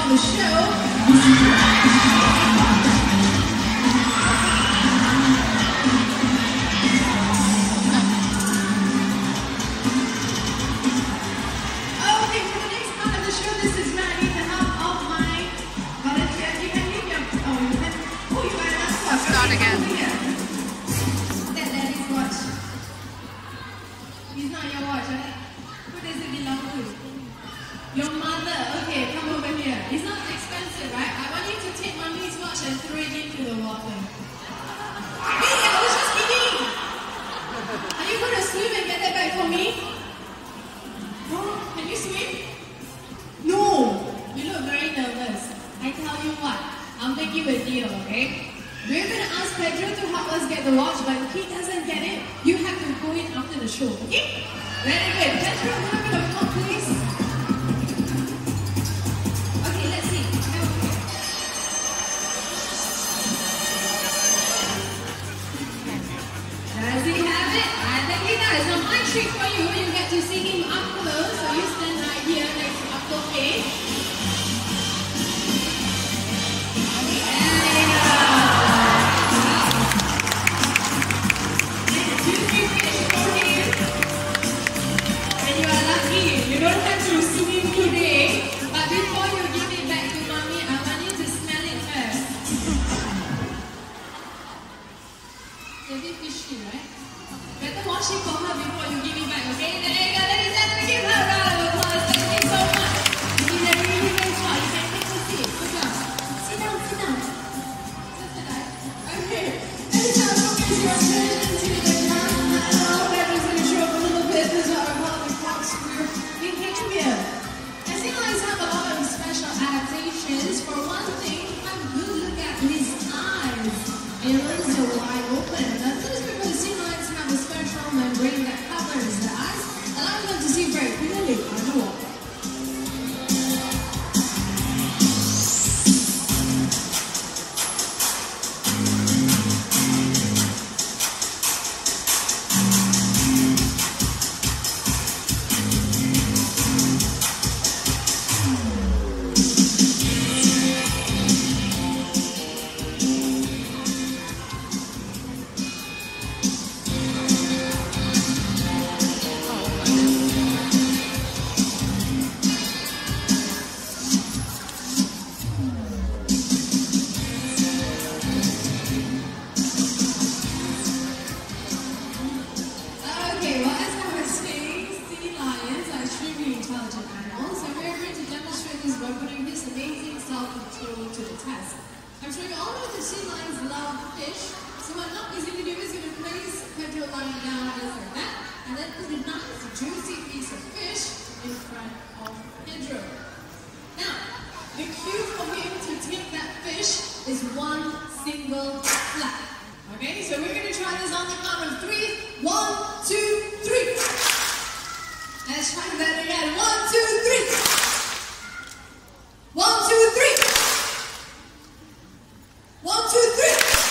on the show. Your mother, okay, come over here. It's not expensive, right? I want you to take mommy's watch and throw it into the water. Hey, I was just kidding. Are you going to swim and get that back for me? Oh, can you swim? No. You look very nervous. I tell you what, I'll make you a deal, okay? We're going to ask Pedro to help us get the watch, but if he doesn't get it, you have to go in after the show, okay? Very good. Pedro, a little bit of talk, please. Does he have it? I think he does. Now my trick for you, you get to see him up close. So you stand right here next to Uncle K. There you go. And 2, 3 fish for him. And you are lucky. You don't have to swim today. But before you give it back to mommy, I want you to smell it first. It's a bit fishy, right? Better wash it for her before you give it back, okay? There you go, ladies and gentlemen, give her a round of applause. Thank you so much. You did a really great job. You can take a seat. Good job. Sit down, sit down. Sit down. Okay. Every time somebody's your attention to the camera, that is going to show up a little bit. This is what I call the corkscrew behavior. And sea lions have a lot of special adaptations. For one thing, have a good look at his eyes. And your eyes are wide open. Now, this is because sea lions have a special membrane that covers the eyes, allowing them to see very clearly underwater. I'm sure you all know that sea lions love fish, so what not easy to do is going to place Pedro lying down just like that, and then put a nice juicy piece of fish in front of Pedro. Now, the cue for him to take that fish is one single slap. Okay, so we're going to try this on the count of 3. 1, 2, 3. Let's try that again. 1, 2, 3. 1, 2, 3. 1, 2, 3.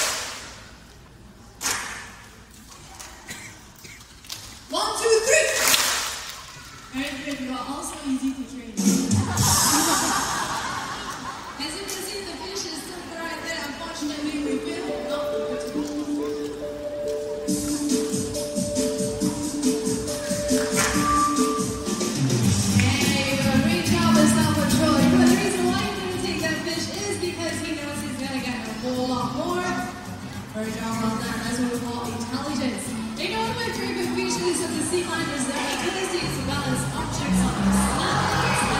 1, 2, 3. Very good. You are also easy to train. As you can see, the fish is still right there. Unfortunately, we will not be able to. Hey, great job with self-control. But the reason why you're going to take that fish is because he knows he's going to get a whole lot more. Great job on that. That's what we call intelligence. You know, one of my favorite features of the sea lion is their ability to balance objects on their stomachs.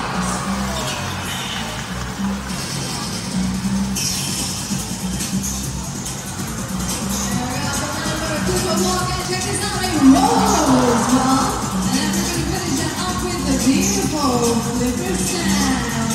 Check this out, a rose ball. And then we're going to finish that up with the beautiful flipper sound.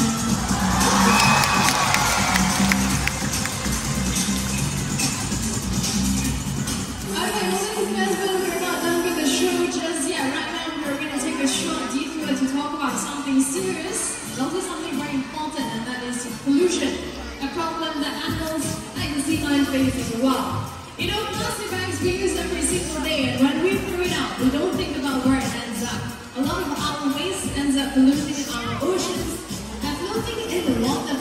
Okay, well, ladies and gentlemen, we're not done with the show just yet. Right now, we're going to take a short detour to talk about something serious, but also something very important, and that is pollution. A problem that animals like the sea lion face as well. You know, plastic bags we use every single day, and when we throw it out, we don't think about where it ends up. A lot of our waste ends up polluting our oceans and floating in the water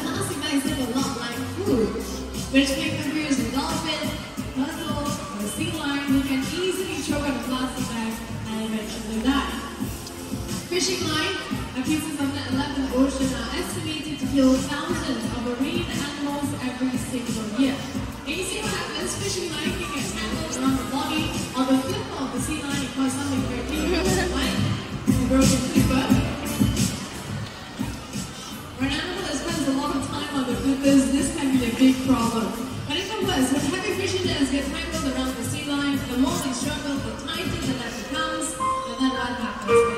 which can confuse a dolphin, mussel, or sea lion who can easily choke on a plastic bag and eventually die. Fishing line, pieces of net left in the ocean are estimated to kill thousands of marine animals every single year. And you see what happens? Fishing line can get tangled around the body or the flipper of the sea lion and cause something very dangerous, like a broken flipper. For an animal that spends a lot of time on the flippers, this can be a big problem. But even worse, when heavy fishing nets get tangled around the sea lion, the more they struggle, the tighter the net becomes, and then what happens?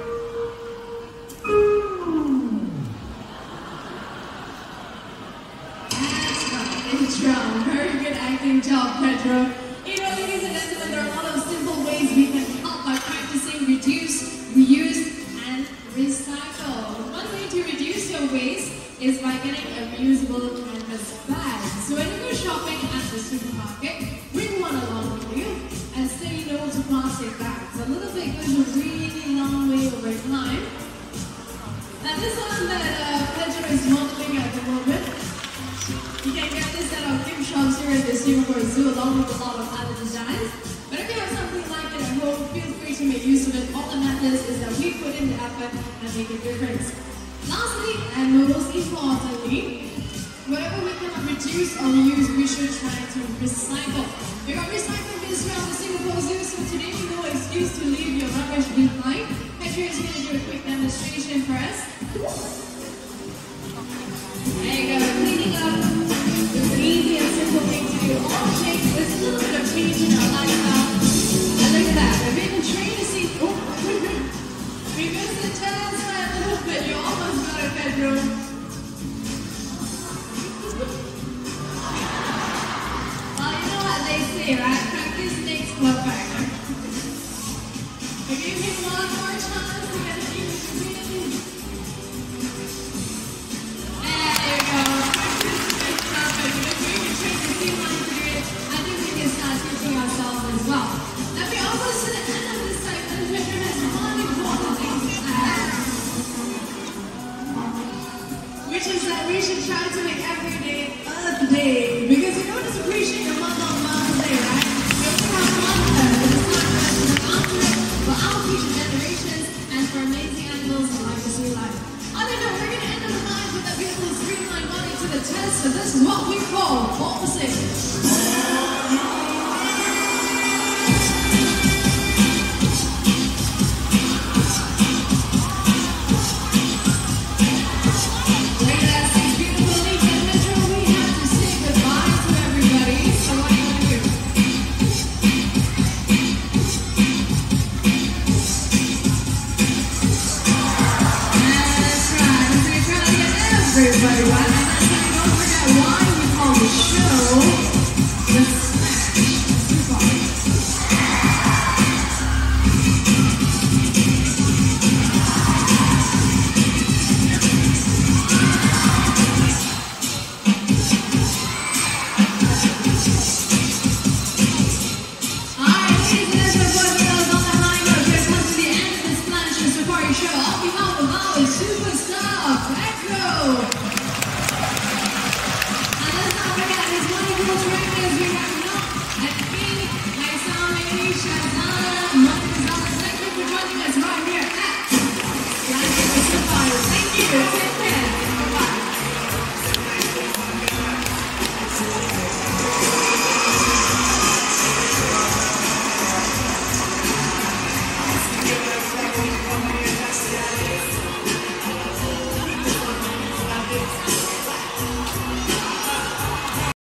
Very good acting job, Pedro. You know, ladies and gentlemen, there are a lot of simple ways we can help by practicing reduce, reuse, and recycle. One way to reduce your waste is by getting a reusable canvas bag. So when you go shopping at the supermarket, bring one along with you and say no to plastic bags. A little bit goes a really long way over time. And this one that Pedro is modeling at the moment, you can get this at our gift shops here at the Singapore Zoo along with a lot of other designs. But if you have something like it at home, feel free to make use of it. All that matters is that we put in the effort and make a difference. Lastly, and most importantly, whatever we cannot reduce or reuse, we should try to recycle. We got recycling bins here at the Singapore Zoo, so today no excuse to leave your rubbish behind. Pedro is going to do a quick demonstration for us. There you go, cleaning up. It's an easy and simple thing to do. All it takes is a little bit of change in our lifestyle. And look at that, we've even trained to see. Oh, we missed the chance by a little bit. You almost got it, Pedro. Well, you know what they say, right? Practice makes perfect. We give him one more chance to get it in the community. Ourselves as well. Now we almost to the end of this segment, Pedro has one important thing to add, which is that we should try to make every day Earth Day, because you know it's appreciate your month on Mother's Day, right? We also have one it's time for us to look after it for our future generations and for amazing animals and life to see life. On that note, we're going to end of the night with a beautiful streamline body to the test, so this is what we call opposite. Everybody, right?